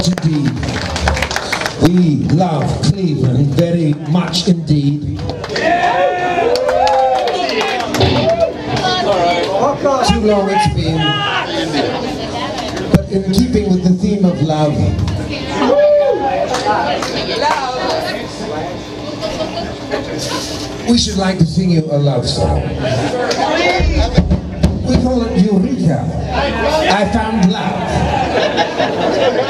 much indeed. We love Cleveland very much indeed. Too long it's been, but in keeping with the theme of love, we should like to sing you a love song. We call it Eureka. I found love.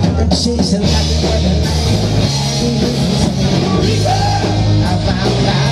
Chasing like a weather. I found out.